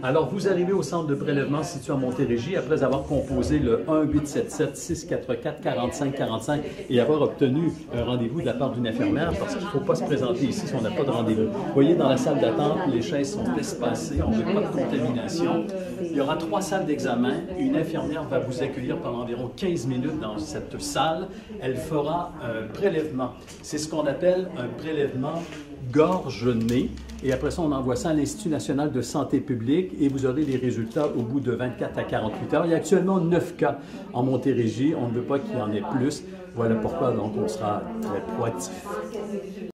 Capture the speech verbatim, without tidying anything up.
Alors, vous arrivez au centre de prélèvement situé à Montérégie après avoir composé le un huit sept sept six quatre quatre quarante-cinq quarante-cinq et avoir obtenu un rendez-vous de la part d'une infirmière parce qu'il ne faut pas se présenter ici si on n'a pas de rendez-vous. Vous voyez, dans la salle d'attente, les chaises sont espacées, on ne veut pas de contamination. Il y aura trois salles d'examen. Une infirmière va vous accueillir pendant environ quinze minutes dans cette salle. Elle fera un prélèvement. C'est ce qu'on appelle un prélèvement gorge-nez. Et après ça, on envoie ça à l'Institut national de santé publique et vous aurez les résultats au bout de vingt-quatre à quarante-huit heures. Il y a actuellement neuf cas en Montérégie. On ne veut pas qu'il y en ait plus. Voilà pourquoi donc on sera très proactif.